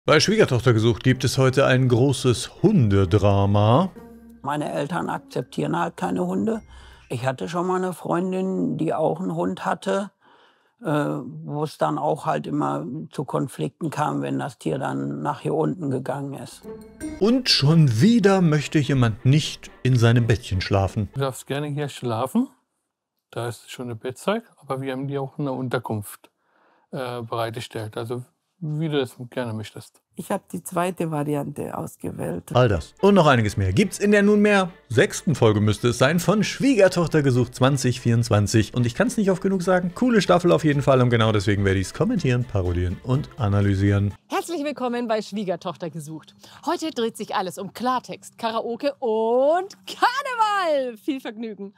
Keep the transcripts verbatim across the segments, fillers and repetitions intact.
Bei Schwiegertochter gesucht gibt es heute ein großes Hundedrama. Meine Eltern akzeptieren halt keine Hunde. Ich hatte schon mal eine Freundin, die auch einen Hund hatte, äh, wo es dann auch halt immer zu Konflikten kam, wenn das Tier dann nach hier unten gegangen ist. Und schon wieder möchte jemand nicht in seinem Bettchen schlafen. Du darfst gerne hier schlafen. Da ist schon eine Bettzeug, aber wir haben dir auch eine Unterkunft äh, bereitgestellt. Also wie du das gerne möchtest. Ich habe die zweite Variante ausgewählt. All das und noch einiges mehr gibt's in der nunmehr sechsten Folge, müsste es sein, von Schwiegertochter gesucht zwanzig vierundzwanzig. Und ich kann es nicht oft genug sagen, coole Staffel auf jeden Fall. Und genau deswegen werde ich es kommentieren, parodieren und analysieren. Herzlich willkommen bei Schwiegertochter gesucht. Heute dreht sich alles um Klartext, Karaoke und Karneval. Viel Vergnügen.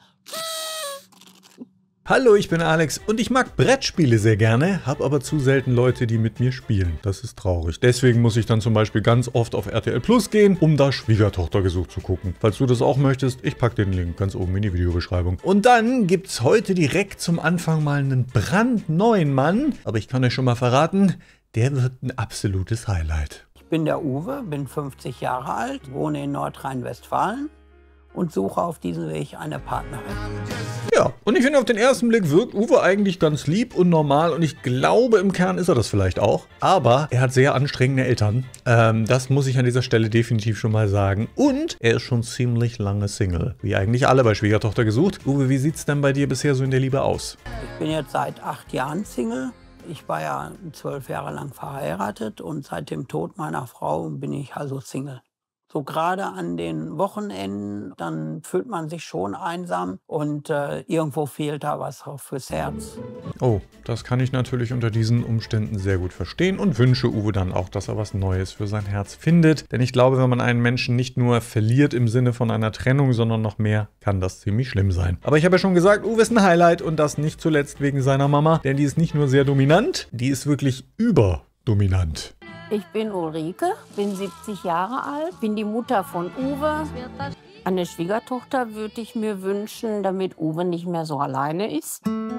Hallo, ich bin Alex und ich mag Brettspiele sehr gerne, habe aber zu selten Leute, die mit mir spielen. Das ist traurig. Deswegen muss ich dann zum Beispiel ganz oft auf R T L Plus gehen, um da Schwiegertochter gesucht zu gucken. Falls du das auch möchtest, ich packe den Link ganz oben in die Videobeschreibung. Und dann gibt's heute direkt zum Anfang mal einen brandneuen Mann, aber ich kann euch schon mal verraten, der wird ein absolutes Highlight. Ich bin der Uwe, bin fünfzig Jahre alt, wohne in Nordrhein-Westfalen und suche auf diesem Weg eine Partnerin. Ja, und ich finde, auf den ersten Blick wirkt Uwe eigentlich ganz lieb und normal und ich glaube, im Kern ist er das vielleicht auch. Aber er hat sehr anstrengende Eltern. Ähm, das muss ich an dieser Stelle definitiv schon mal sagen. Und er ist schon ziemlich lange Single. Wie eigentlich alle bei Schwiegertochter gesucht. Uwe, wie sieht's denn bei dir bisher so in der Liebe aus? Ich bin jetzt seit acht Jahren Single. Ich war ja zwölf Jahre lang verheiratet und seit dem Tod meiner Frau bin ich also Single. So gerade an den Wochenenden, dann fühlt man sich schon einsam und äh, irgendwo fehlt da was auch fürs Herz. Oh, das kann ich natürlich unter diesen Umständen sehr gut verstehen und wünsche Uwe dann auch, dass er was Neues für sein Herz findet. Denn ich glaube, wenn man einen Menschen nicht nur verliert im Sinne von einer Trennung, sondern noch mehr, kann das ziemlich schlimm sein. Aber ich habe ja schon gesagt, Uwe ist ein Highlight und das nicht zuletzt wegen seiner Mama, denn die ist nicht nur sehr dominant, die ist wirklich überdominant. Ich bin Ulrike, bin siebzig Jahre alt, bin die Mutter von Uwe. Eine Schwiegertochter würde ich mir wünschen, damit Uwe nicht mehr so alleine ist.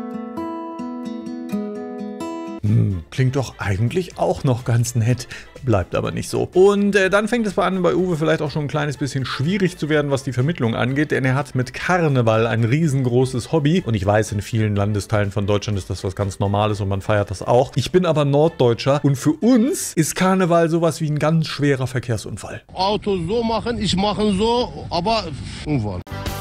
Hm, klingt doch eigentlich auch noch ganz nett, bleibt aber nicht so. Und äh, dann fängt es an, bei Uwe vielleicht auch schon ein kleines bisschen schwierig zu werden, was die Vermittlung angeht, denn er hat mit Karneval ein riesengroßes Hobby. Und ich weiß, in vielen Landesteilen von Deutschland ist das was ganz Normales und man feiert das auch. Ich bin aber Norddeutscher und für uns ist Karneval sowas wie ein ganz schwerer Verkehrsunfall. Auto so machen, ich mache so, aber Unfall.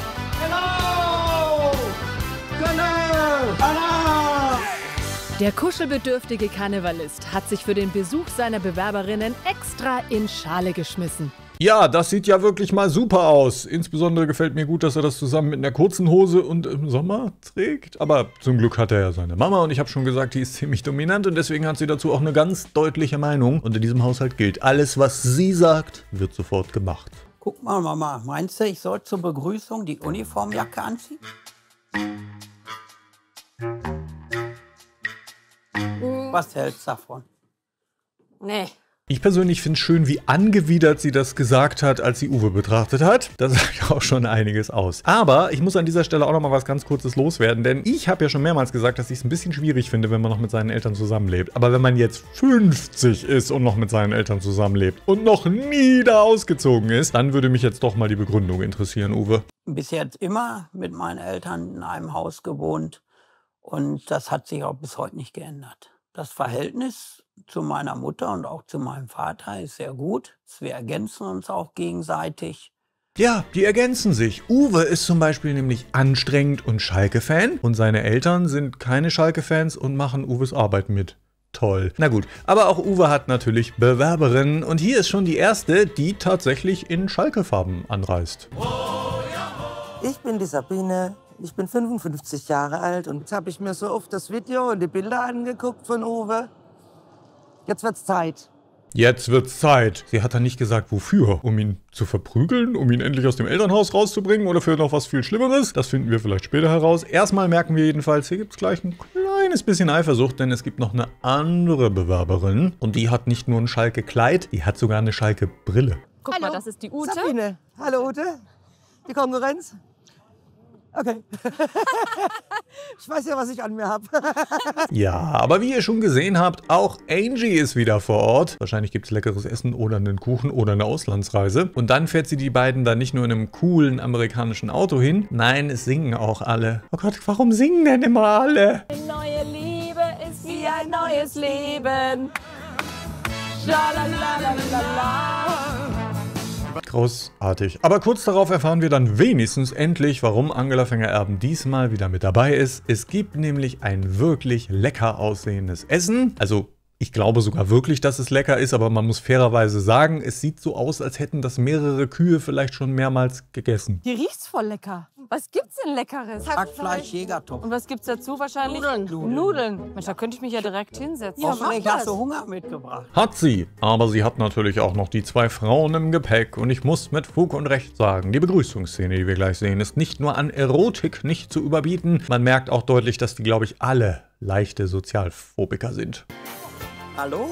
Der kuschelbedürftige Karnevalist hat sich für den Besuch seiner Bewerberinnen extra in Schale geschmissen. Ja, das sieht ja wirklich mal super aus. Insbesondere gefällt mir gut, dass er das zusammen mit einer kurzen Hose und im Sommer trägt. Aber zum Glück hat er ja seine Mama und ich habe schon gesagt, die ist ziemlich dominant und deswegen hat sie dazu auch eine ganz deutliche Meinung. Und in diesem Haushalt gilt, alles was sie sagt, wird sofort gemacht. Guck mal, Mama, meinst du, ich soll zur Begrüßung die Uniformjacke anziehen? Was hältst du davon? Nee. Ich persönlich finde es schön, wie angewidert sie das gesagt hat, als sie Uwe betrachtet hat. Das sagt auch schon einiges aus. Aber ich muss an dieser Stelle auch noch mal was ganz Kurzes loswerden, denn ich habe ja schon mehrmals gesagt, dass ich es ein bisschen schwierig finde, wenn man noch mit seinen Eltern zusammenlebt. Aber wenn man jetzt fünfzig ist und noch mit seinen Eltern zusammenlebt und noch nie da ausgezogen ist, dann würde mich jetzt doch mal die Begründung interessieren, Uwe. Bis jetzt immer mit meinen Eltern in einem Haus gewohnt und das hat sich auch bis heute nicht geändert. Das Verhältnis zu meiner Mutter und auch zu meinem Vater ist sehr gut. Wir ergänzen uns auch gegenseitig. Ja, die ergänzen sich. Uwe ist zum Beispiel nämlich anstrengend und Schalke-Fan und seine Eltern sind keine Schalke-Fans und machen Uwes Arbeit mit. Toll. Na gut, aber auch Uwe hat natürlich Bewerberinnen und hier ist schon die erste, die tatsächlich in Schalke-Farben anreist. Ich bin die Sabine, ich bin fünfundfünfzig Jahre alt und jetzt habe ich mir so oft das Video und die Bilder angeguckt von Uwe. Jetzt wird's Zeit. Jetzt wird's Zeit. Sie hat dann nicht gesagt, wofür? Um ihn zu verprügeln? Um ihn endlich aus dem Elternhaus rauszubringen? Oder für noch was viel Schlimmeres? Das finden wir vielleicht später heraus. Erstmal merken wir jedenfalls, hier gibt's gleich ein kleines bisschen Eifersucht, denn es gibt noch eine andere Bewerberin. Und die hat nicht nur ein Schalke-Kleid, die hat sogar eine Schalke-Brille. Guck Hallo. mal, das ist die Ute. Sabine, hallo Ute. Die Konkurrenz? Okay. Ich weiß ja, was ich an mir habe. Ja, aber wie ihr schon gesehen habt, auch Angie ist wieder vor Ort. Wahrscheinlich gibt es leckeres Essen oder einen Kuchen oder eine Auslandsreise. Und dann fährt sie die beiden da nicht nur in einem coolen amerikanischen Auto hin. Nein, es singen auch alle. Oh Gott, warum singen denn immer alle? Eine neue Liebe ist wie ein neues Leben. Schalalalala. Großartig. Aber kurz darauf erfahren wir dann wenigstens endlich, warum Angela Fenger-Erben diesmal wieder mit dabei ist. Es gibt nämlich ein wirklich lecker aussehendes Essen. Also ich glaube sogar wirklich, dass es lecker ist, aber man muss fairerweise sagen, es sieht so aus, als hätten das mehrere Kühe vielleicht schon mehrmals gegessen. Hier riecht's voll lecker. Was gibt's denn Leckeres? Hackfleisch, Jägertopf. Und was gibt's dazu wahrscheinlich? Nudeln. Nudeln. Nudeln. Mensch, da könnte ich mich ja direkt hinsetzen. Hoffentlich hast du Hunger mitgebracht. Hat sie. Aber sie hat natürlich auch noch die zwei Frauen im Gepäck. Und ich muss mit Fug und Recht sagen, die Begrüßungsszene, die wir gleich sehen, ist nicht nur an Erotik nicht zu überbieten. Man merkt auch deutlich, dass die, glaube ich, alle leichte Sozialphobiker sind. Hallo,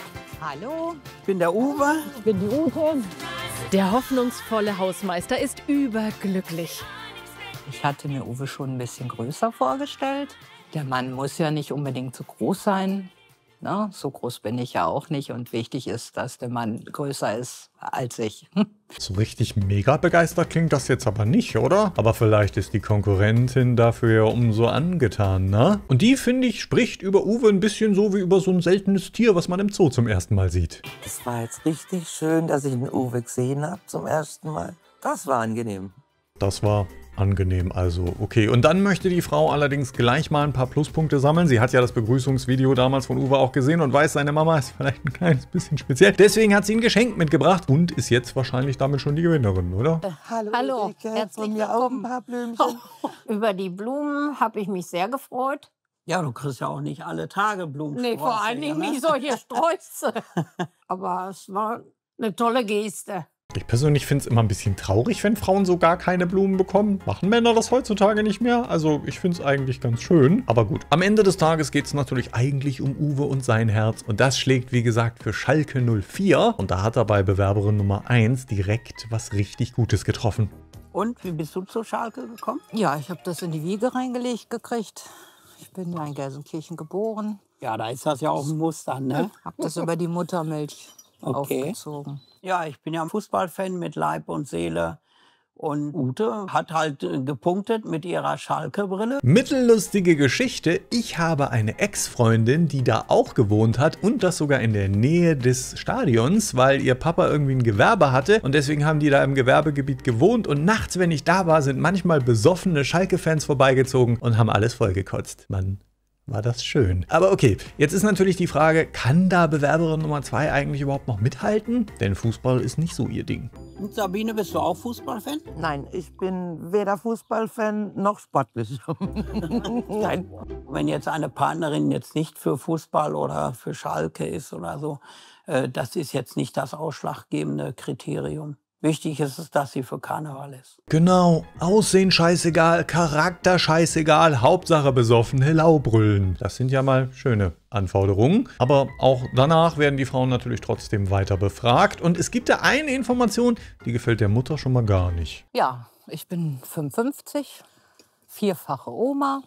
Hallo, ich bin der Uwe. ich bin die Ute. Der hoffnungsvolle Hausmeister ist überglücklich. Ich hatte mir Uwe schon ein bisschen größer vorgestellt. Der Mann muss ja nicht unbedingt so groß sein. Na, so groß bin ich ja auch nicht. Und wichtig ist, dass der Mann größer ist als ich. So richtig mega begeistert klingt das jetzt aber nicht, oder? Aber vielleicht ist die Konkurrentin dafür ja umso angetan, ne? Und die, finde ich, spricht über Uwe ein bisschen so wie über so ein seltenes Tier, was man im Zoo zum ersten Mal sieht. Es war jetzt richtig schön, dass ich den Uwe gesehen habe zum ersten Mal. Das war angenehm. Das war angenehm, also okay. Und dann möchte die Frau allerdings gleich mal ein paar Pluspunkte sammeln. Sie hat ja das Begrüßungsvideo damals von Uwe auch gesehen und weiß, seine Mama ist vielleicht ein kleines bisschen speziell. Deswegen hat sie ein Geschenk mitgebracht und ist jetzt wahrscheinlich damit schon die Gewinnerin, oder? Hallo, Hallo, Ulrike. herzlich Von mir auch ein willkommen. paar Blümchen. Über die Blumen habe ich mich sehr gefreut. Ja, du kriegst ja auch nicht alle Tage Blumen. Nee, vor allen Dingen nicht solche Sträuße. Aber es war eine tolle Geste. Ich persönlich finde es immer ein bisschen traurig, wenn Frauen so gar keine Blumen bekommen. Machen Männer das heutzutage nicht mehr? Also ich finde es eigentlich ganz schön. Aber gut, am Ende des Tages geht es natürlich eigentlich um Uwe und sein Herz. Und das schlägt, wie gesagt, für Schalke null vier. Und da hat er bei Bewerberin Nummer eins direkt was richtig Gutes getroffen. Und wie bist du zu Schalke gekommen? Ja, ich habe das in die Wiege reingelegt gekriegt. Ich bin ja in Gelsenkirchen geboren. Ja, da ist das ja auch ein Muster, ne? Habe das über die Muttermilch Okay. aufgezogen. Ja, ich bin ja ein Fußballfan mit Leib und Seele. Und Ute hat halt äh, gepunktet mit ihrer Schalke-Brille. Mittellustige Geschichte. Ich habe eine Ex-Freundin, die da auch gewohnt hat und das sogar in der Nähe des Stadions, weil ihr Papa irgendwie ein Gewerbe hatte und deswegen haben die da im Gewerbegebiet gewohnt und nachts, wenn ich da war, sind manchmal besoffene Schalke-Fans vorbeigezogen und haben alles vollgekotzt. Mann, war das schön. Aber okay, jetzt ist natürlich die Frage, kann da Bewerberin Nummer zwei eigentlich überhaupt noch mithalten? Denn Fußball ist nicht so ihr Ding. Und Sabine, bist du auch Fußballfan? Nein, ich bin weder Fußballfan noch sportlich. Nein. Wenn jetzt eine Partnerin jetzt nicht für Fußball oder für Schalke ist oder so, äh, das ist jetzt nicht das ausschlaggebende Kriterium. Wichtig ist es, dass sie für Karneval ist. Genau, Aussehen scheißegal, Charakter scheißegal, Hauptsache besoffen, Hello brüllen. Das sind ja mal schöne Anforderungen. Aber auch danach werden die Frauen natürlich trotzdem weiter befragt. Und es gibt da eine Information, die gefällt der Mutter schon mal gar nicht. Ja, ich bin fünfundfünfzig, vierfache Oma.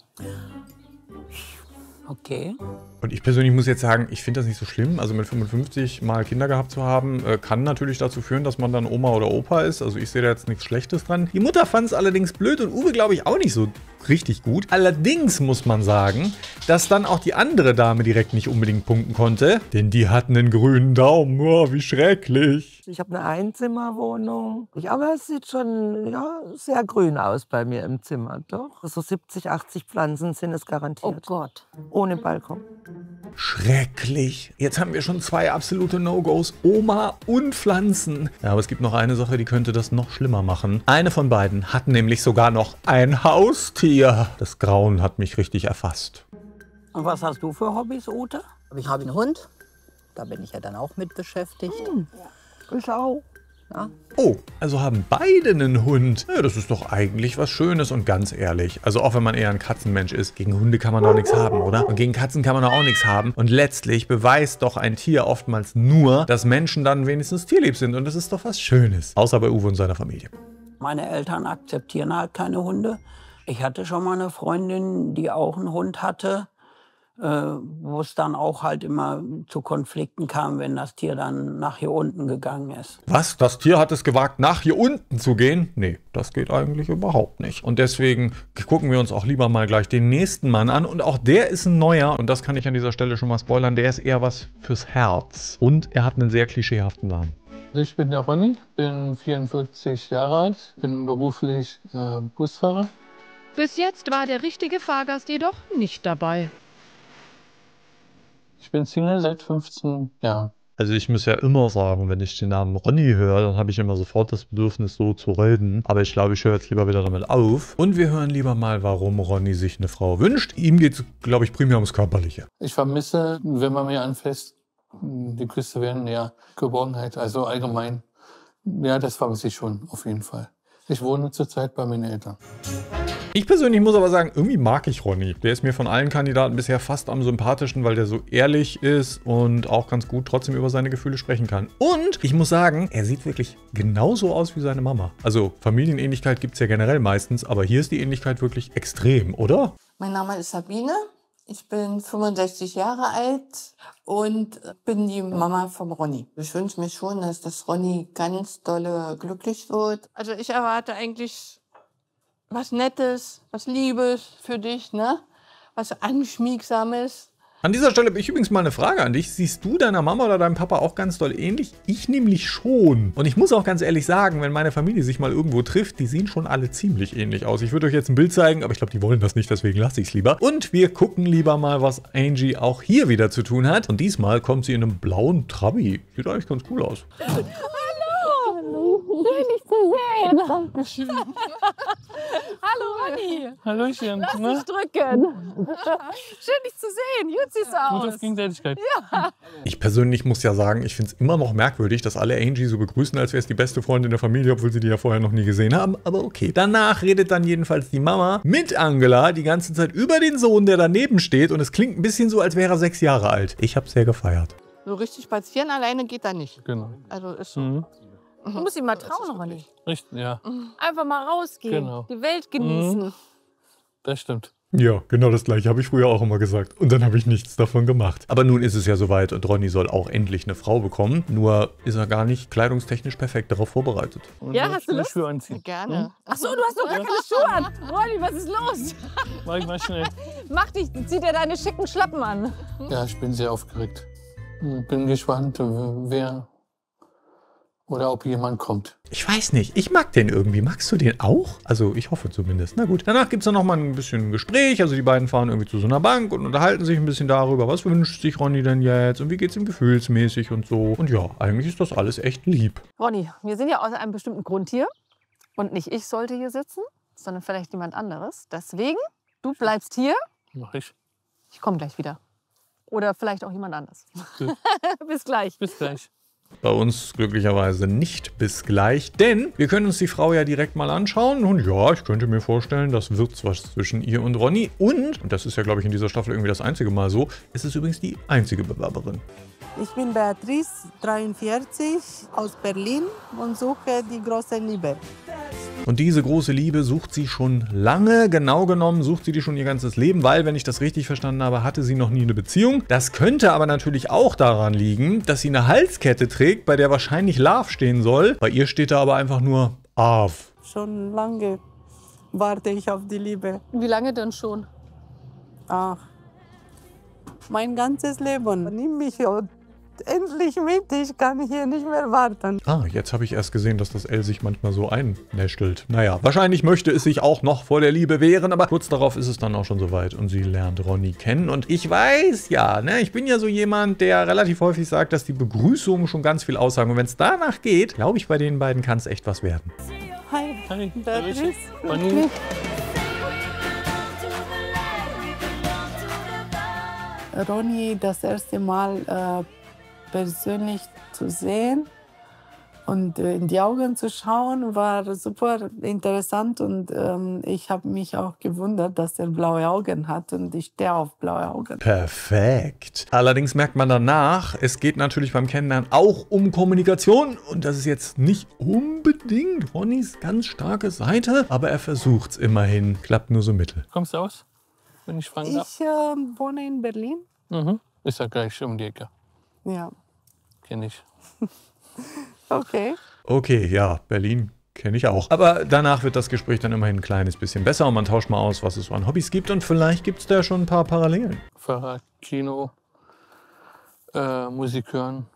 Okay. Und ich persönlich muss jetzt sagen, ich finde das nicht so schlimm. Also mit fünfundfünfzig mal Kinder gehabt zu haben, äh, kann natürlich dazu führen, dass man dann Oma oder Opa ist. Also ich sehe da jetzt nichts Schlechtes dran. Die Mutter fand es allerdings blöd und Uwe glaube ich auch nicht so richtig gut. Allerdings muss man sagen, dass dann auch die andere Dame direkt nicht unbedingt punkten konnte. Denn die hatten einen grünen Daumen. Oh, wie schrecklich. Ich habe eine Einzimmerwohnung. Ich, aber es sieht schon ja, sehr grün aus bei mir im Zimmer. Doch, so siebzig, achtzig Pflanzen sind es Oh garantiert. Gott. Ohne Balkon. Schrecklich. Jetzt haben wir schon zwei absolute No-Gos. Oma und Pflanzen. Ja, aber es gibt noch eine Sache, die könnte das noch schlimmer machen. Eine von beiden hat nämlich sogar noch ein Haustier. Das Grauen hat mich richtig erfasst. Und was hast du für Hobbys, Ute? Ich habe einen Hund. Da bin ich ja dann auch mit beschäftigt. Ich auch. Ja. Oh, also haben beide einen Hund. Ja, das ist doch eigentlich was Schönes und ganz ehrlich. Also auch wenn man eher ein Katzenmensch ist, gegen Hunde kann man doch nichts haben, oder? Und gegen Katzen kann man doch auch nichts haben. Und letztlich beweist doch ein Tier oftmals nur, dass Menschen dann wenigstens tierlieb sind. Und das ist doch was Schönes. Außer bei Uwe und seiner Familie. Meine Eltern akzeptieren halt keine Hunde. Ich hatte schon mal eine Freundin, die auch einen Hund hatte, äh, wo es dann auch halt immer zu Konflikten kam, wenn das Tier dann nach hier unten gegangen ist. Was? Das Tier hat es gewagt, nach hier unten zu gehen? Nee, das geht eigentlich überhaupt nicht. Und deswegen gucken wir uns auch lieber mal gleich den nächsten Mann an. Und auch der ist ein neuer. Und das kann ich an dieser Stelle schon mal spoilern. Der ist eher was fürs Herz. Und er hat einen sehr klischeehaften Namen. Ich bin der Ronny, bin vierundvierzig Jahre alt, bin beruflich äh, Busfahrer. Bis jetzt war der richtige Fahrgast jedoch nicht dabei. Ich bin Single seit fünfzehn Jahren. Also ich muss ja immer sagen, wenn ich den Namen Ronny höre, dann habe ich immer sofort das Bedürfnis, so zu reden. Aber ich glaube, ich höre jetzt lieber wieder damit auf. Und wir hören lieber mal, warum Ronny sich eine Frau wünscht. Ihm geht es, glaube ich, primär ums Körperliche. Ich vermisse, wenn man mir anfasst, die Küsse wären ja Geborgenheit, also allgemein. Ja, das vermisse ich schon, auf jeden Fall. Ich wohne zurzeit bei meinen Eltern. Ich persönlich muss aber sagen, irgendwie mag ich Ronny. Der ist mir von allen Kandidaten bisher fast am sympathischen, weil der so ehrlich ist und auch ganz gut trotzdem über seine Gefühle sprechen kann. Und ich muss sagen, er sieht wirklich genauso aus wie seine Mama. Also Familienähnlichkeit gibt es ja generell meistens, aber hier ist die Ähnlichkeit wirklich extrem, oder? Mein Name ist Sabine. Ich bin fünfundsechzig Jahre alt und bin die Mama vom Ronny. Ich wünsche mir schon, dass das Ronny ganz dolle glücklich wird. Also ich erwarte eigentlich was Nettes, was Liebes für dich, ne? Was Anschmiegsames. An dieser Stelle habe ich übrigens mal eine Frage an dich. Siehst du deiner Mama oder deinem Papa auch ganz doll ähnlich? Ich nämlich schon. Und ich muss auch ganz ehrlich sagen, wenn meine Familie sich mal irgendwo trifft, die sehen schon alle ziemlich ähnlich aus. Ich würde euch jetzt ein Bild zeigen, aber ich glaube, die wollen das nicht, deswegen lasse ich es lieber. Und wir gucken lieber mal, was Angie auch hier wieder zu tun hat. Und diesmal kommt sie in einem blauen Trabi. Sieht eigentlich ganz cool aus. Hallo! Schön, dich zu sehen. Dankeschön. Hallo, Ronny. Hallöchen. Lass Na? dich drücken. Schön, dich zu sehen. Gut siehst du aus. Gut auf Gegenseitigkeit. Ja. Ich persönlich muss ja sagen, ich finde es immer noch merkwürdig, dass alle Angie so begrüßen, als wäre es die beste Freundin der Familie, obwohl sie die ja vorher noch nie gesehen haben. Aber okay. Danach redet dann jedenfalls die Mama mit Angela die ganze Zeit über den Sohn, der daneben steht. Und es klingt ein bisschen so, als wäre er sechs Jahre alt. Ich habe sehr gefeiert. So richtig spazieren alleine geht da nicht. Genau. Also ist so. Mhm. Du musst ihm mal trauen, Ronny. Richtig, ja. Einfach mal rausgehen. Genau. Die Welt genießen. Mhm. Das stimmt. Ja, genau das gleiche habe ich früher auch immer gesagt. Und dann habe ich nichts davon gemacht. Aber nun ist es ja soweit und Ronny soll auch endlich eine Frau bekommen. Nur ist er gar nicht kleidungstechnisch perfekt darauf vorbereitet. Und Ja, ich hast du will Lust? Schuhe anziehen. Gerne. Ach so, du hast doch gar keine Schuhe an. Ronny, was ist los? Mach ich mal schnell. Mach dich, zieh dir deine schicken Schlappen an. Ja, ich bin sehr aufgeregt. Bin gespannt, wer oder ob jemand kommt. Ich weiß nicht, ich mag den irgendwie. Magst du den auch? Also ich hoffe zumindest. Na gut, danach gibt es dann noch mal ein bisschen Gespräch. Also die beiden fahren irgendwie zu so einer Bank und unterhalten sich ein bisschen darüber, was wünscht sich Ronny denn jetzt und wie geht es ihm gefühlsmäßig und so. Und ja, eigentlich ist das alles echt lieb. Ronny, wir sind ja aus einem bestimmten Grund hier. Und nicht ich sollte hier sitzen, sondern vielleicht jemand anderes. Deswegen, du bleibst hier. Mach ich. Ich komme gleich wieder. Oder vielleicht auch jemand anders. Gut. Bis gleich. Bis gleich. Bei uns glücklicherweise nicht bis gleich, denn wir können uns die Frau ja direkt mal anschauen. Und ja, ich könnte mir vorstellen, das wird was zwischen ihr und Ronny. Und, und das ist ja, glaube ich, in dieser Staffel irgendwie das einzige Mal so, ist es übrigens die einzige Bewerberin. Ich bin Beatrice, dreiundvierzig, aus Berlin und suche die große Liebe. Und diese große Liebe sucht sie schon lange, genau genommen sucht sie die schon ihr ganzes Leben, weil, wenn ich das richtig verstanden habe, hatte sie noch nie eine Beziehung. Das könnte aber natürlich auch daran liegen, dass sie eine Halskette trägt, bei der wahrscheinlich Love stehen soll. Bei ihr steht da aber einfach nur Ave. Schon lange warte ich auf die Liebe. Wie lange denn schon? Ach, mein ganzes Leben. Nimm mich endlich mit, ich kann hier nicht mehr warten. Ah, jetzt habe ich erst gesehen, dass das L sich manchmal so einnästelt. Naja, wahrscheinlich möchte es sich auch noch vor der Liebe wehren, aber kurz darauf ist es dann auch schon soweit und sie lernt Ronny kennen. Und ich weiß ja, ne, ich bin ja so jemand, der relativ häufig sagt, dass die Begrüßungen schon ganz viel aussagen. Und wenn es danach geht, glaube ich, bei den beiden kann es echt was werden. Hi, Hi. Beatrice. Ronny. Ronny das erste Mal äh, persönlich zu sehen, Und äh, in die Augen zu schauen, war super interessant. Und ähm, ich habe mich auch gewundert, dass er blaue Augen hat. Und ich stehe auf blaue Augen. Perfekt. Allerdings merkt man danach, es geht natürlich beim Kennenlernen auch um Kommunikation. Und das ist jetzt nicht unbedingt Ronnys ganz starke Seite. Aber er versucht es immerhin. Klappt nur so mittel. Kommst du aus, wenn ich fragen darf? Ich äh, wohne in Berlin. Mhm. Ist ja gleich um die Ecke. Ja. Kenn ich. Okay. Okay, ja, Berlin kenne ich auch. Aber danach wird das Gespräch dann immerhin ein kleines bisschen besser und man tauscht mal aus, was es so an Hobbys gibt und vielleicht gibt es da schon ein paar Parallelen. Fahrrad, Kino, äh, Musik hören.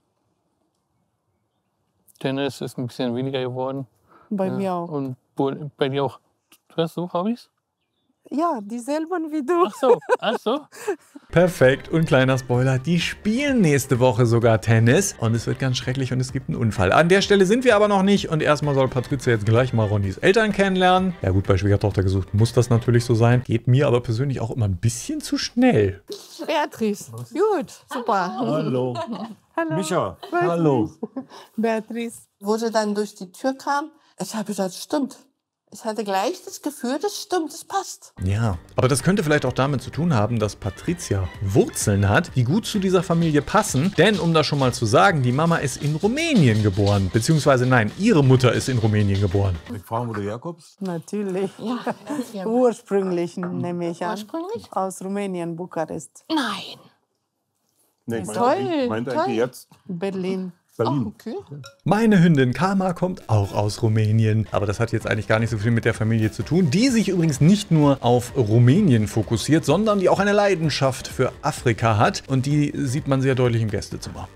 Tennis ist ein bisschen weniger geworden. Bei ja. mir auch. Und bei dir auch. Du hast so Hobbys? Ja, dieselben wie du. Ach so, ach so. Perfekt. Und kleiner Spoiler, die spielen nächste Woche sogar Tennis. Und es wird ganz schrecklich und es gibt einen Unfall. An der Stelle sind wir aber noch nicht. Und erstmal soll Patricia jetzt gleich mal Ronnys Eltern kennenlernen. Ja gut, bei Schwiegertochter gesucht muss das natürlich so sein. Geht mir aber persönlich auch immer ein bisschen zu schnell. Beatrice, gut, super. Hallo. Hallo. Micha, Beatrice. hallo. Beatrice. Wo sie dann durch die Tür kam, ich habe gesagt, stimmt. Ich hatte gleich das Gefühl, das stimmt, das passt. Ja, aber das könnte vielleicht auch damit zu tun haben, dass Patricia Wurzeln hat, die gut zu dieser Familie passen. Denn, um das schon mal zu sagen, die Mama ist in Rumänien geboren. Beziehungsweise, nein, ihre Mutter ist in Rumänien geboren. Ich frage, wo du herkommst? Natürlich. Ja. Ursprünglich nehme ich an. Ursprünglich? Aus Rumänien, Bukarest. Nein. Nee, ich Toll, meinte, meinte toll. eigentlich jetzt Berlin. Berlin. Oh, okay. Meine Hündin Karma kommt auch aus Rumänien. Aber das hat jetzt eigentlich gar nicht so viel mit der Familie zu tun. Die sich übrigens nicht nur auf Rumänien fokussiert, sondern die auch eine Leidenschaft für Afrika hat. Und die sieht man sehr deutlich im Gästezimmer.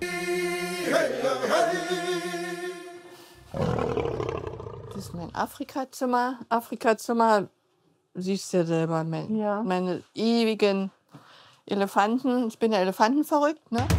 Das ist mein Afrikazimmer. Afrikazimmer, siehst du ja selber, mein, Ja. meine ewigen Elefanten. Ich bin ja elefantenverrückt, ne?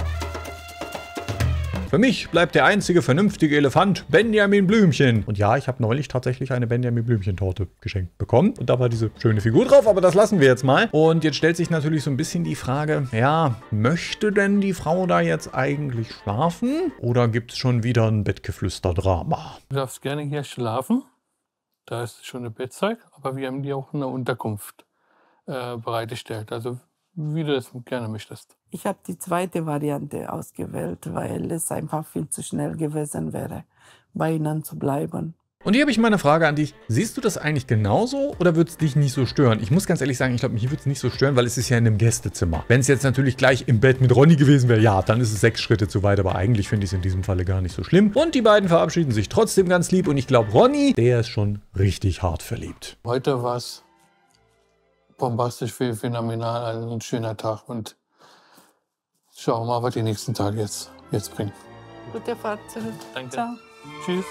Für mich bleibt der einzige vernünftige Elefant Benjamin Blümchen. Und ja, ich habe neulich tatsächlich eine Benjamin Blümchen-Torte geschenkt bekommen. Und da war diese schöne Figur drauf, aber das lassen wir jetzt mal. Und jetzt stellt sich natürlich so ein bisschen die Frage, ja, möchte denn die Frau da jetzt eigentlich schlafen? Oder gibt es schon wieder ein Bettgeflüster-Drama? Du darfst gerne hier schlafen. Da ist schon ein Bettzeug, aber wir haben dir auch eine Unterkunft äh, bereitgestellt. Also wie du das gerne möchtest. Ich habe die zweite Variante ausgewählt, weil es einfach viel zu schnell gewesen wäre, bei ihnen zu bleiben. Und hier habe ich mal eine Frage an dich. Siehst du das eigentlich genauso oder würde es dich nicht so stören? Ich muss ganz ehrlich sagen, ich glaube, mich würde es nicht so stören, weil es ist ja in einem Gästezimmer. Wenn es jetzt natürlich gleich im Bett mit Ronny gewesen wäre, ja, dann ist es sechs Schritte zu weit. Aber eigentlich finde ich es in diesem Falle gar nicht so schlimm. Und die beiden verabschieden sich trotzdem ganz lieb. Und ich glaube, Ronny, der ist schon richtig hart verliebt. Heute war es bombastisch, phänomenal, also ein schöner Tag. Und schauen wir mal, was die nächsten Tage jetzt, jetzt bringen. Gute Fahrt. Danke. Ciao. Tschüss.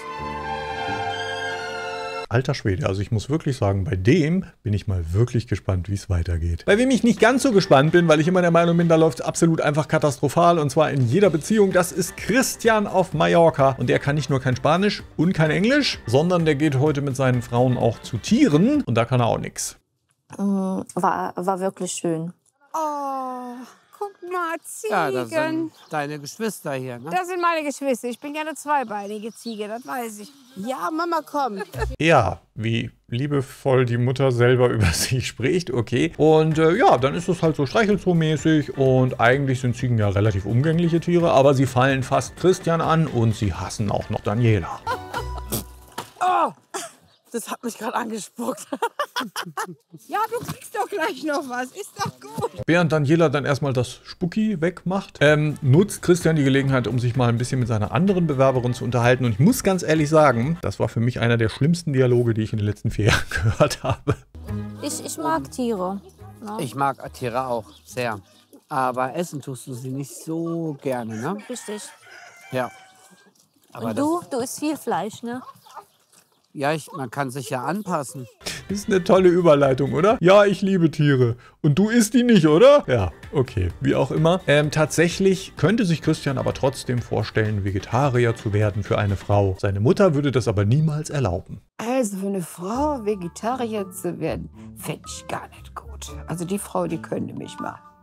Alter Schwede, also ich muss wirklich sagen, bei dem bin ich mal wirklich gespannt, wie es weitergeht. Bei wem ich nicht ganz so gespannt bin, weil ich immer der Meinung bin, da läuft es absolut einfach katastrophal und zwar in jeder Beziehung, das ist Christian auf Mallorca. Und der kann nicht nur kein Spanisch und kein Englisch, sondern der geht heute mit seinen Frauen auch zu Tieren und da kann er auch nichts. War, war wirklich schön. Oh, guck mal, Ziegen. Ja, das sind deine Geschwister hier, ne? Das sind meine Geschwister. Ich bin ja eine zweibeinige Ziege, das weiß ich. Ja, Mama, komm. Ja, wie liebevoll die Mutter selber über sich spricht, okay. Und äh, ja, dann ist es halt so Streichelzoo-mäßig und eigentlich sind Ziegen ja relativ umgängliche Tiere, aber sie fallen fast Christian an und sie hassen auch noch Daniela. Oh, das hat mich gerade angespuckt. Ja, du kriegst doch gleich noch was. Ist doch gut. Während Daniela dann erstmal das Spucki wegmacht, ähm, nutzt Christian die Gelegenheit, um sich mal ein bisschen mit seiner anderen Bewerberin zu unterhalten. Und ich muss ganz ehrlich sagen, das war für mich einer der schlimmsten Dialoge, die ich in den letzten vier Jahren gehört habe. Ich, ich mag Tiere. Ja. Ich mag Tiere auch sehr. Aber essen tust du sie nicht so gerne, ne? Richtig. Ja. Aber Und du? Du isst viel Fleisch, ne? Ja, ich, man kann sich ja anpassen. Das ist eine tolle Überleitung, oder? Ja, ich liebe Tiere. Und du isst die nicht, oder? Ja, okay. Wie auch immer. Ähm, tatsächlich könnte sich Christian aber trotzdem vorstellen, Vegetarier zu werden für eine Frau. Seine Mutter würde das aber niemals erlauben. Also für eine Frau Vegetarier zu werden, fände ich gar nicht gut. Also die Frau, die könnte mich mal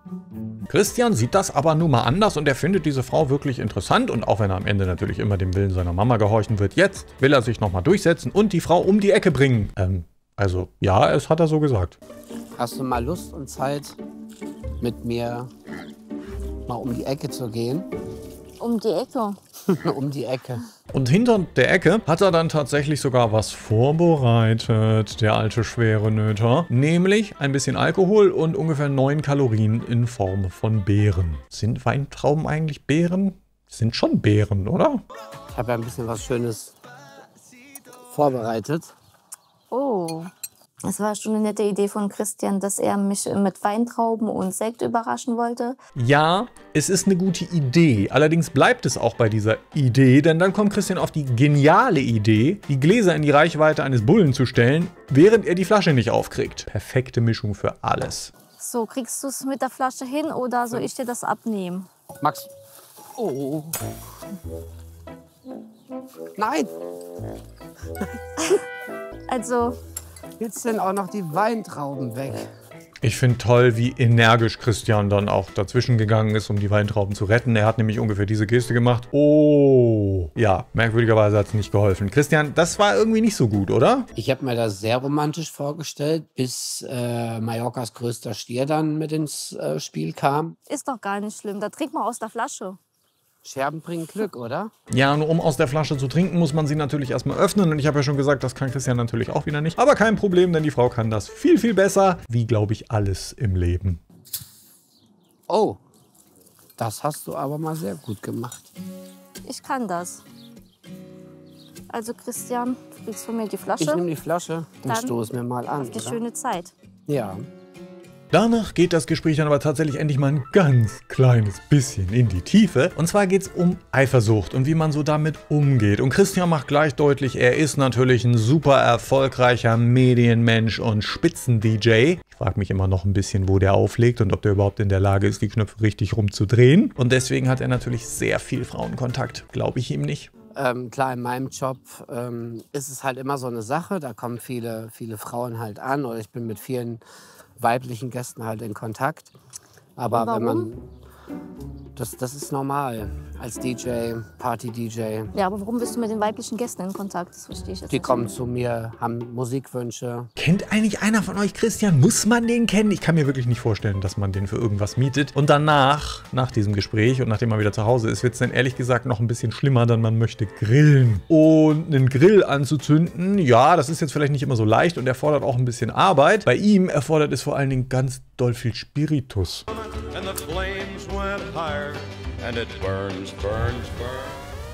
Christian sieht das aber nun mal anders und er findet diese Frau wirklich interessant und auch wenn er am Ende natürlich immer dem Willen seiner Mama gehorchen wird, jetzt will er sich nochmal durchsetzen und die Frau um die Ecke bringen. Ähm, also ja, es hat er so gesagt. Hast du mal Lust und Zeit, mit mir mal um die Ecke zu gehen? Um die Ecke? Um die Ecke. Und hinter der Ecke hat er dann tatsächlich sogar was vorbereitet, der alte schwere Nöter. Nämlich ein bisschen Alkohol und ungefähr neun Kalorien in Form von Beeren. Sind Weintrauben eigentlich Beeren? Sind schon Beeren, oder? Ich habe ja ein bisschen was Schönes vorbereitet. Oh, es war schon eine nette Idee von Christian, dass er mich mit Weintrauben und Sekt überraschen wollte. Ja, es ist eine gute Idee. Allerdings bleibt es auch bei dieser Idee, denn dann kommt Christian auf die geniale Idee, die Gläser in die Reichweite eines Bullen zu stellen, während er die Flasche nicht aufkriegt. Perfekte Mischung für alles. So, kriegst du es mit der Flasche hin oder soll ich dir das abnehmen? Max. Oh. Nein. Also... Jetzt sind auch noch die Weintrauben weg. Ich finde toll, wie energisch Christian dann auch dazwischen gegangen ist, um die Weintrauben zu retten. Er hat nämlich ungefähr diese Geste gemacht. Oh. Ja, merkwürdigerweise hat es nicht geholfen. Christian, das war irgendwie nicht so gut, oder? Ich habe mir das sehr romantisch vorgestellt, bis äh, Mallorcas größter Stier dann mit ins äh, Spiel kam. Ist doch gar nicht schlimm, da trink mal aus der Flasche. Scherben bringen Glück, oder? Ja, nur um aus der Flasche zu trinken, muss man sie natürlich erstmal öffnen. Und ich habe ja schon gesagt, das kann Christian natürlich auch wieder nicht. Aber kein Problem, denn die Frau kann das viel, viel besser. Wie, glaube ich, alles im Leben. Oh, das hast du aber mal sehr gut gemacht. Ich kann das. Also Christian, du kriegst von mir die Flasche. Ich nehme die Flasche, dann, dann stoß mir mal an. Auf die oder? schöne Zeit. Ja. Danach geht das Gespräch dann aber tatsächlich endlich mal ein ganz kleines bisschen in die Tiefe. Und zwar geht es um Eifersucht und wie man so damit umgeht. Und Christian macht gleich deutlich, er ist natürlich ein super erfolgreicher Medienmensch und Spitzen-D J. Ich frage mich immer noch ein bisschen, wo der auflegt und ob der überhaupt in der Lage ist, die Knöpfe richtig rumzudrehen. Und deswegen hat er natürlich sehr viel Frauenkontakt. Glaube ich ihm nicht. Ähm, klar, in meinem Job ähm, ist es halt immer so eine Sache. Da kommen viele, viele Frauen halt an oder ich bin mit vielen weiblichen Gästen halt in Kontakt. Aber wenn man... Das, das ist normal als D J, Party-D J. Ja, aber warum bist du mit den weiblichen Gästen in Kontakt? Das verstehe ich jetzt Die nicht. kommen zu mir, haben Musikwünsche. Kennt eigentlich einer von euch Christian? Muss man den kennen? Ich kann mir wirklich nicht vorstellen, dass man den für irgendwas mietet. Und danach, nach diesem Gespräch und nachdem man wieder zu Hause ist, wird es dann ehrlich gesagt noch ein bisschen schlimmer, denn man möchte grillen. Und einen Grill anzuzünden, ja, das ist jetzt vielleicht nicht immer so leicht und erfordert auch ein bisschen Arbeit. Bei ihm erfordert es vor allen Dingen ganz doll viel Spiritus. And the flames went higher, and it burns, burns, burns.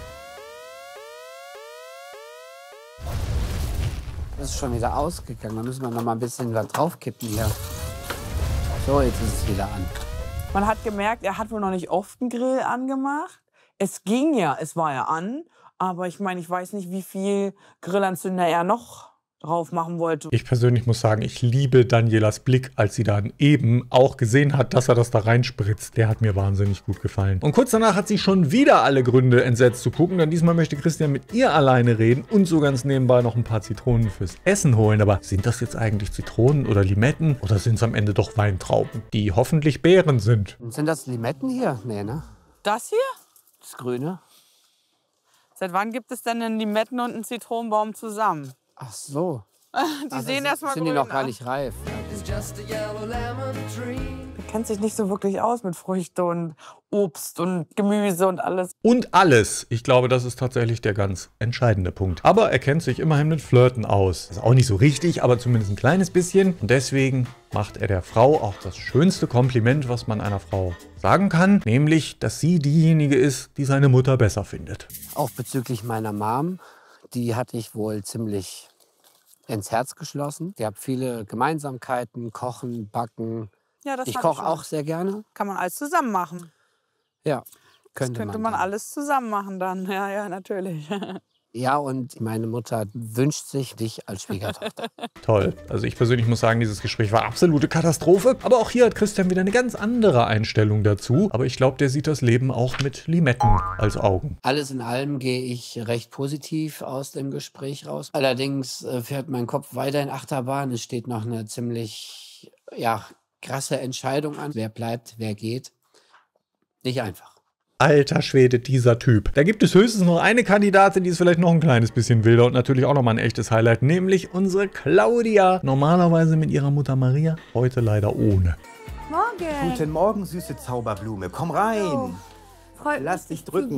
Das ist schon wieder ausgegangen. Da müssen wir noch mal ein bisschen was draufkippen hier. So, jetzt ist es wieder an. Man hat gemerkt, er hat wohl noch nicht oft einen Grill angemacht. Es ging ja, es war ja an. Aber ich meine, ich weiß nicht, wie viel Grillanzünder er noch drauf machen wollte. Ich persönlich muss sagen, ich liebe Danielas Blick, als sie dann eben auch gesehen hat, dass er das da reinspritzt. Der hat mir wahnsinnig gut gefallen. Und kurz danach hat sie schon wieder alle Gründe, entsetzt zu gucken, denn diesmal möchte Christian mit ihr alleine reden und so ganz nebenbei noch ein paar Zitronen fürs Essen holen. Aber sind das jetzt eigentlich Zitronen oder Limetten oder sind es am Ende doch Weintrauben, die hoffentlich Beeren sind? Sind das Limetten hier? Nee, ne? Das hier? Das Grüne. Seit wann gibt es denn einen Limetten- und einen Zitronenbaum zusammen? Ach so. Die Ach, sehen erstmal sind grün die noch gar aus. nicht reif. Er kennt sich nicht so wirklich aus mit Früchte und Obst und Gemüse und alles. Und alles. Ich glaube, das ist tatsächlich der ganz entscheidende Punkt. Aber er kennt sich immerhin mit Flirten aus. Das ist auch nicht so richtig, aber zumindest ein kleines bisschen. Und deswegen macht er der Frau auch das schönste Kompliment, was man einer Frau sagen kann. Nämlich, dass sie diejenige ist, die seine Mutter besser findet. Auch bezüglich meiner Mom. Die hatte ich wohl ziemlich ins Herz geschlossen. Die hat viele Gemeinsamkeiten, Kochen, Backen. Ja, das ich hab koche ich auch. auch sehr gerne. Kann man alles zusammen machen. Ja, Das könnte könnte man. man alles zusammen machen dann. Ja, ja, natürlich. Ja, und meine Mutter wünscht sich dich als Schwiegertochter. Toll. Also ich persönlich muss sagen, dieses Gespräch war absolute Katastrophe. Aber auch hier hat Christian wieder eine ganz andere Einstellung dazu. Aber ich glaube, der sieht das Leben auch mit Limetten als Augen. Alles in allem gehe ich recht positiv aus dem Gespräch raus. Allerdings äh, fährt mein Kopf weiter in Achterbahn. Es steht noch eine ziemlich ja, krasse Entscheidung an, wer bleibt, wer geht. Nicht einfach. Alter Schwede, dieser Typ. Da gibt es höchstens noch eine Kandidatin, die ist vielleicht noch ein kleines bisschen wilder und natürlich auch nochmal ein echtes Highlight, nämlich unsere Claudia. Normalerweise mit ihrer Mutter Maria, heute leider ohne. Morgen. Guten Morgen, süße Zauberblume. Komm rein. Oh, Freut Lass dich drücken.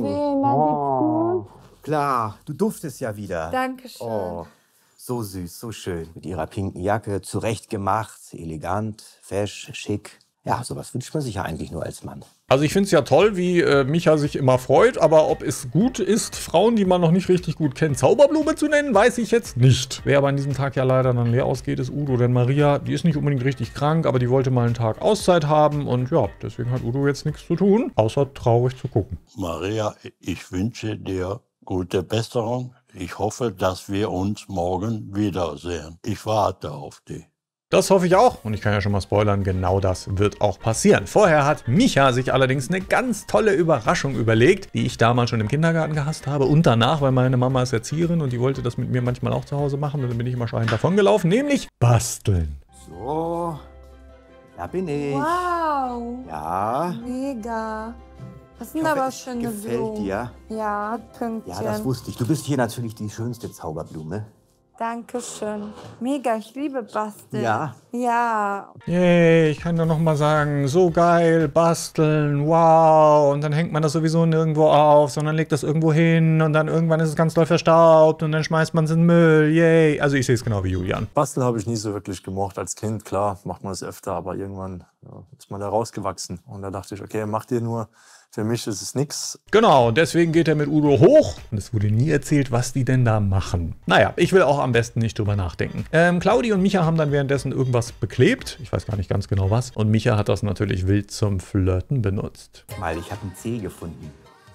Oh. Klar, du duftest ja wieder. Dankeschön. Oh, so süß, so schön. Mit ihrer pinken Jacke, zurechtgemacht, elegant, fesch, schick. Ja, sowas wünscht man sich ja eigentlich nur als Mann. Also ich finde es ja toll, wie äh, Micha sich immer freut, aber ob es gut ist, Frauen, die man noch nicht richtig gut kennt, Zauberblume zu nennen, weiß ich jetzt nicht. Wer aber an diesem Tag ja leider dann leer ausgeht, ist Udo, denn Maria, die ist nicht unbedingt richtig krank, aber die wollte mal einen Tag Auszeit haben und ja, deswegen hat Udo jetzt nichts zu tun, außer traurig zu gucken. Maria, ich wünsche dir gute Besserung. Ich hoffe, dass wir uns morgen wiedersehen. Ich warte auf dich. Das hoffe ich auch. Und ich kann ja schon mal spoilern, genau das wird auch passieren. Vorher hat Micha sich allerdings eine ganz tolle Überraschung überlegt, die ich damals schon im Kindergarten gehasst habe und danach, weil meine Mama ist Erzieherin und die wollte das mit mir manchmal auch zu Hause machen und dann bin ich immer schreiend davon gelaufen, nämlich basteln. So, da bin ich. Wow. Ja. Mega. Das sind Ich hoffe, aber es schöne gefällt Blumen. dir. Ja, Pünktchen. Ja, das wusste ich. Du bist hier natürlich die schönste Zauberblume. Dankeschön. Mega, ich liebe Basteln. Ja. Ja. Yay, ich kann da noch mal sagen, so geil, basteln, wow. Und dann hängt man das sowieso nirgendwo auf, sondern legt das irgendwo hin und dann irgendwann ist es ganz doll verstaubt und dann schmeißt man es in den Müll, yay. Also ich sehe es genau wie Julian. Basteln habe ich nie so wirklich gemocht. Als Kind, klar, macht man das öfter, aber irgendwann ja, ist man da rausgewachsen. Und da dachte ich, okay, mach dir nur, für mich ist es nix. Genau, und deswegen geht er mit Udo hoch. Und es wurde nie erzählt, was die denn da machen. Naja, ich will auch am besten nicht drüber nachdenken. Ähm, Claudi und Micha haben dann währenddessen irgendwas beklebt. Ich weiß gar nicht ganz genau was. Und Micha hat das natürlich wild zum Flirten benutzt. Mal, ich habe ein C gefunden.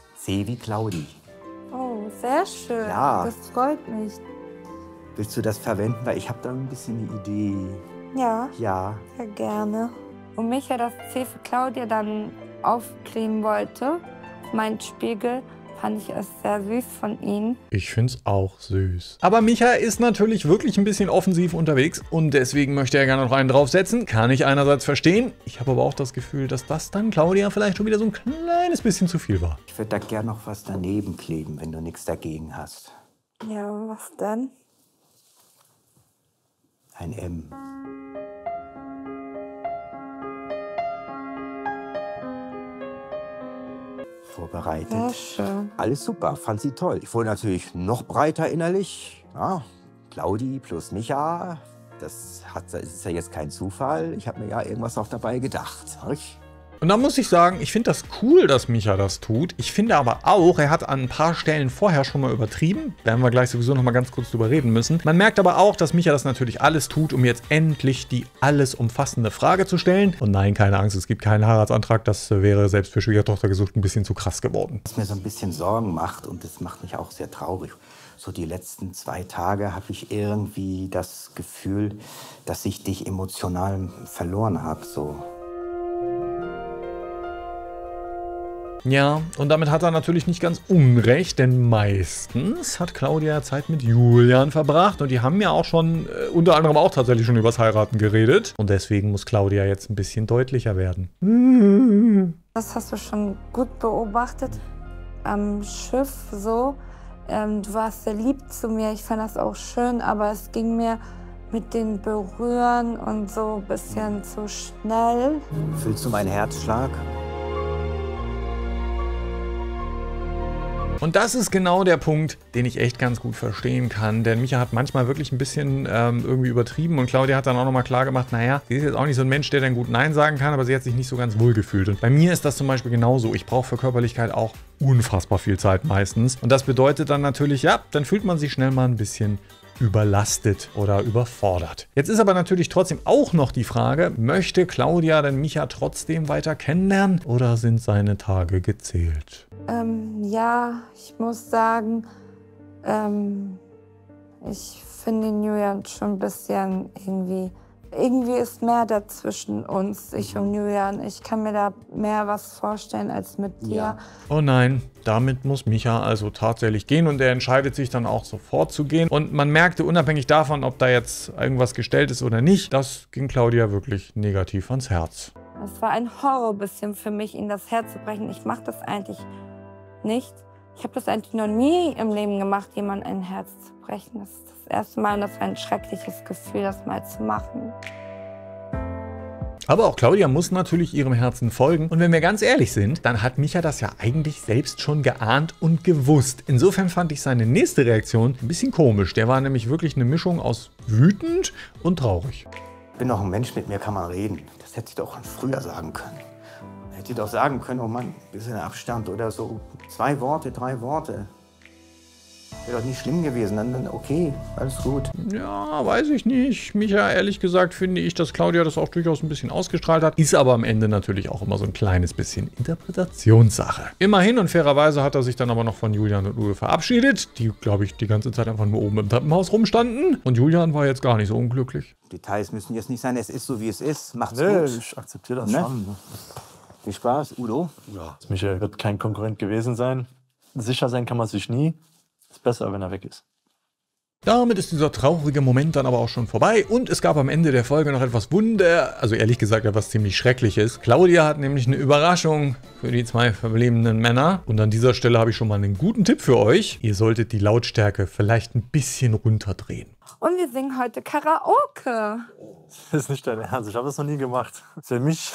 C wie Claudi. Oh, sehr schön. Ja. Das freut mich. Willst du das verwenden? Weil ich habe da ein bisschen eine Idee. Ja. Ja. Sehr gerne. Und Micha das C für Claudia dann aufkleben wollte, mein Spiegel, fand ich es sehr süß von ihm. Ich find's auch süß. Aber Micha ist natürlich wirklich ein bisschen offensiv unterwegs und deswegen möchte er gerne noch einen draufsetzen. Kann ich einerseits verstehen. Ich habe aber auch das Gefühl, dass das dann Claudia vielleicht schon wieder so ein kleines bisschen zu viel war. Ich würde da gern noch was daneben kleben, wenn du nichts dagegen hast. Ja, was denn? Ein M. Vorbereitet. Sehr schön. Alles super, fand sie toll. Ich wurde natürlich noch breiter innerlich. Ja, Claudi plus Micha, das, hat, das ist ja jetzt kein Zufall. Ich habe mir ja irgendwas auch dabei gedacht. Nicht? Und da muss ich sagen, ich finde das cool, dass Micha das tut. Ich finde aber auch, er hat an ein paar Stellen vorher schon mal übertrieben. Da werden wir gleich sowieso noch mal ganz kurz drüber reden müssen. Man merkt aber auch, dass Micha das natürlich alles tut, um jetzt endlich die alles umfassende Frage zu stellen. Und nein, keine Angst, es gibt keinen Heiratsantrag. Das wäre selbst für Schwiegertochter gesucht ein bisschen zu krass geworden. Was mir so ein bisschen Sorgen macht und das macht mich auch sehr traurig. So die letzten zwei Tage habe ich irgendwie das Gefühl, dass ich dich emotional verloren habe. So. Ja, und damit hat er natürlich nicht ganz unrecht, denn meistens hat Claudia Zeit mit Julian verbracht und die haben ja auch schon, äh, unter anderem auch tatsächlich schon übers Heiraten geredet. Und deswegen muss Claudia jetzt ein bisschen deutlicher werden. Das hast du schon gut beobachtet am Schiff so. Ähm, du warst sehr lieb zu mir, ich fand das auch schön, aber es ging mir mit den Berühren und so ein bisschen zu schnell. Fühlst du meinen Herzschlag? Und das ist genau der Punkt, den ich echt ganz gut verstehen kann, denn Micha hat manchmal wirklich ein bisschen ähm, irgendwie übertrieben und Claudia hat dann auch nochmal klar gemacht, naja, sie ist jetzt auch nicht so ein Mensch, der dann gut Nein sagen kann, aber sie hat sich nicht so ganz wohl gefühlt. Und bei mir ist das zum Beispiel genauso. Ich brauche für Körperlichkeit auch unfassbar viel Zeit meistens. Und das bedeutet dann natürlich, ja, dann fühlt man sich schnell mal ein bisschen überlastet oder überfordert. Jetzt ist aber natürlich trotzdem auch noch die Frage, möchte Claudia denn Micha trotzdem weiter kennenlernen oder sind seine Tage gezählt? Ähm, ja, ich muss sagen, ähm, ich finde den Julian schon ein bisschen irgendwie Irgendwie ist mehr dazwischen uns, ich und Julian. Ich kann mir da mehr was vorstellen als mit dir. Ja. Oh nein, damit muss Micha also tatsächlich gehen und er entscheidet sich dann auch sofort zu gehen. Und man merkte, unabhängig davon, ob da jetzt irgendwas gestellt ist oder nicht, das ging Claudia wirklich negativ ans Herz. Es war ein Horror bisschen für mich, ihm das Herz zu brechen. Ich mache das eigentlich nicht. Ich habe das eigentlich noch nie im Leben gemacht, jemandem ein Herz zu brechen. Das ist das erste Mal und das war ein schreckliches Gefühl, das mal zu machen. Aber auch Claudia muss natürlich ihrem Herzen folgen. Und wenn wir ganz ehrlich sind, dann hat Micha das ja eigentlich selbst schon geahnt und gewusst. Insofern fand ich seine nächste Reaktion ein bisschen komisch. Der war nämlich wirklich eine Mischung aus wütend und traurig. Ich bin doch ein Mensch, mit mir kann man reden. Das hätte ich doch schon früher sagen können. Hätte ich doch sagen können, oh Mann, ein bisschen Abstand oder so. Zwei Worte, drei Worte. Wäre doch nicht schlimm gewesen. Dann, dann okay, alles gut. Ja, weiß ich nicht. Micha, ehrlich gesagt, finde ich, dass Claudia das auch durchaus ein bisschen ausgestrahlt hat. Ist aber am Ende natürlich auch immer so ein kleines bisschen Interpretationssache. Immerhin und fairerweise hat er sich dann aber noch von Julian und Uwe verabschiedet, die, glaube ich, die ganze Zeit einfach nur oben im Treppenhaus rumstanden. Und Julian war jetzt gar nicht so unglücklich. Details müssen jetzt nicht sein, es ist so, wie es ist. Macht's Nee, gut. ich akzeptiere das Ne? schon. Viel Spaß, Udo. Ja. Michael wird kein Konkurrent gewesen sein. Sicher sein kann man sich nie. Ist besser, wenn er weg ist. Damit ist dieser traurige Moment dann aber auch schon vorbei und es gab am Ende der Folge noch etwas Wunder, also ehrlich gesagt etwas ziemlich Schreckliches. Claudia hat nämlich eine Überraschung für die zwei verbliebenen Männer und an dieser Stelle habe ich schon mal einen guten Tipp für euch. Ihr solltet die Lautstärke vielleicht ein bisschen runterdrehen. Und wir singen heute Karaoke. Das ist nicht dein Ernst, ich habe das noch nie gemacht. Für mich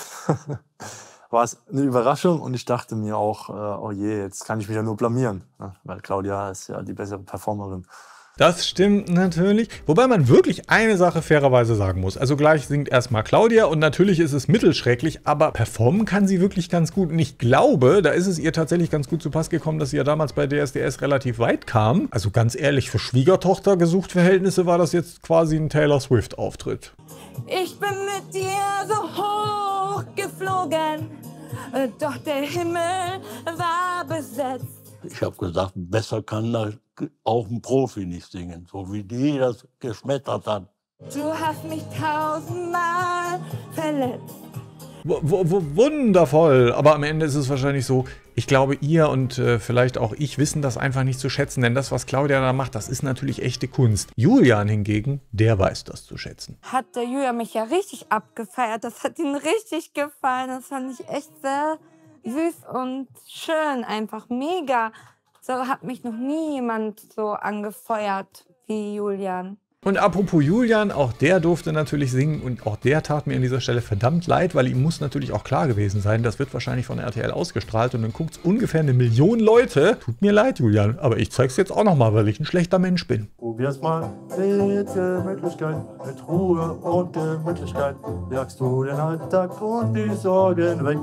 war es eine Überraschung und ich dachte mir auch, äh, oh je, jetzt kann ich mich ja nur blamieren. Ja, weil Claudia ist ja die bessere Performerin. Das stimmt natürlich. Wobei man wirklich eine Sache fairerweise sagen muss. Also gleich singt erstmal Claudia und natürlich ist es mittelschrecklich, aber performen kann sie wirklich ganz gut. Und ich glaube, da ist es ihr tatsächlich ganz gut zu Pass gekommen, dass sie ja damals bei D S D S relativ weit kam. Also ganz ehrlich, für Schwiegertochter gesucht Verhältnisse war das jetzt quasi ein Taylor Swift-Auftritt. Ich bin mit dir so hoch geflogen, doch der Himmel war besetzt. Ich habe gesagt, besser kann da auch ein Profi nicht singen, so wie die das geschmettert hat. Du hast mich tausendmal verletzt. W w wundervoll, aber am Ende ist es wahrscheinlich so, ich glaube, ihr und äh, vielleicht auch ich wissen das einfach nicht zu schätzen, denn das, was Claudia da macht, das ist natürlich echte Kunst. Julian hingegen, der weiß das zu schätzen. Hat der Julian mich ja richtig abgefeiert, das hat ihm richtig gefallen, das fand ich echt sehr süß und schön, einfach mega. So hat mich noch nie jemand so angefeuert wie Julian. Und apropos Julian, auch der durfte natürlich singen und auch der tat mir an dieser Stelle verdammt leid, weil ihm muss natürlich auch klar gewesen sein, das wird wahrscheinlich von R T L ausgestrahlt und dann guckt es ungefähr eine Million Leute. Tut mir leid, Julian, aber ich zeig's jetzt auch nochmal, weil ich ein schlechter Mensch bin. Probier's mal mit Gemütlichkeit, mit Ruhe und Gemütlichkeit. Jagst du den Alltag und die Sorgen weg.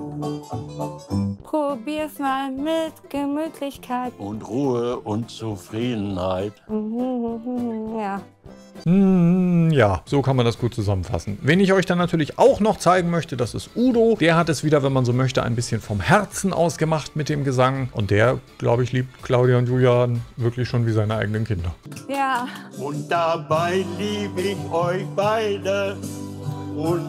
Probier's mal mit Gemütlichkeit. Und Ruhe und Zufriedenheit. Mhm, ja. Hm, ja, so kann man das gut zusammenfassen. Wen ich euch dann natürlich auch noch zeigen möchte, das ist Udo. Der hat es wieder, wenn man so möchte, ein bisschen vom Herzen aus gemacht mit dem Gesang. Und der, glaube ich, liebt Claudia und Julian wirklich schon wie seine eigenen Kinder. Ja. Und dabei liebe ich euch beide. Und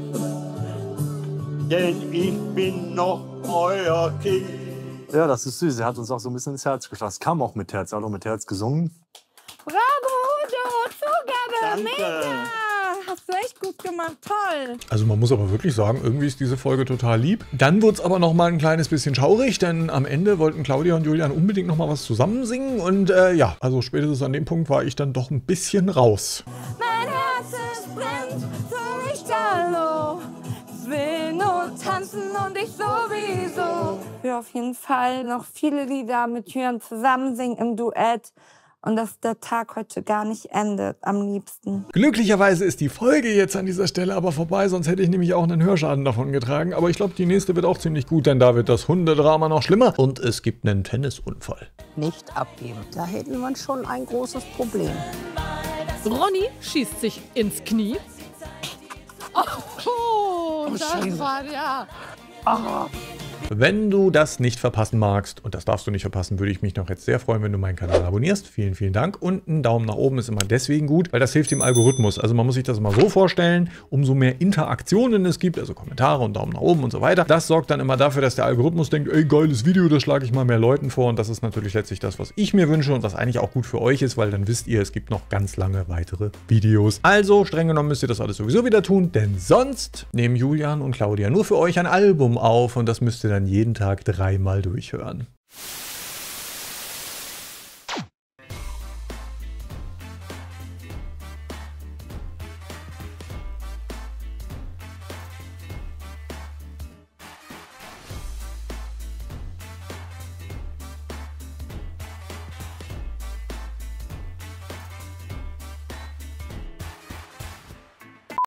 denn ich bin noch euer Kind. Ja, das ist süß. Er hat uns auch so ein bisschen ins Herz geschlossen. Es kam auch mit Herz. Er hat auch mit Herz gesungen. Bravo, Udo, Zugabe, mega! Hast du echt gut gemacht, toll! Also man muss aber wirklich sagen, irgendwie ist diese Folge total lieb. Dann wurde es aber noch mal ein kleines bisschen schaurig, denn am Ende wollten Claudia und Julian unbedingt noch mal was zusammen singen. Und äh, ja, also spätestens an dem Punkt war ich dann doch ein bisschen raus. Mein Herz ist brennt, so nicht hallo. Ich will nur tanzen und ich sowieso. Ich will auf jeden Fall noch viele Lieder mit Julian zusammen singen im Duett. Und dass der Tag heute gar nicht endet, am liebsten. Glücklicherweise ist die Folge jetzt an dieser Stelle aber vorbei, sonst hätte ich nämlich auch einen Hörschaden davon getragen. Aber ich glaube, die nächste wird auch ziemlich gut, denn da wird das Hundedrama noch schlimmer und es gibt einen Tennisunfall. Nicht abgeben. Da hätten wir schon ein großes Problem. Ronny schießt sich ins Knie. Oh, oh, das Scheiße. war ja... Oh. Wenn du das nicht verpassen magst, und das darfst du nicht verpassen, würde ich mich noch jetzt sehr freuen, wenn du meinen Kanal abonnierst. Vielen, vielen Dank. Und ein Daumen nach oben ist immer deswegen gut, weil das hilft dem Algorithmus. Also man muss sich das mal so vorstellen, umso mehr Interaktionen es gibt, also Kommentare und Daumen nach oben und so weiter, das sorgt dann immer dafür, dass der Algorithmus denkt, ey, geiles Video, das schlage ich mal mehr Leuten vor. Und das ist natürlich letztlich das, was ich mir wünsche und was eigentlich auch gut für euch ist, weil dann wisst ihr, es gibt noch ganz lange weitere Videos. Also, streng genommen müsst ihr das alles sowieso wieder tun, denn sonst nehmen Julian und Claudia nur für euch ein Album auf und das müsst ihr dann jeden Tag dreimal durchhören.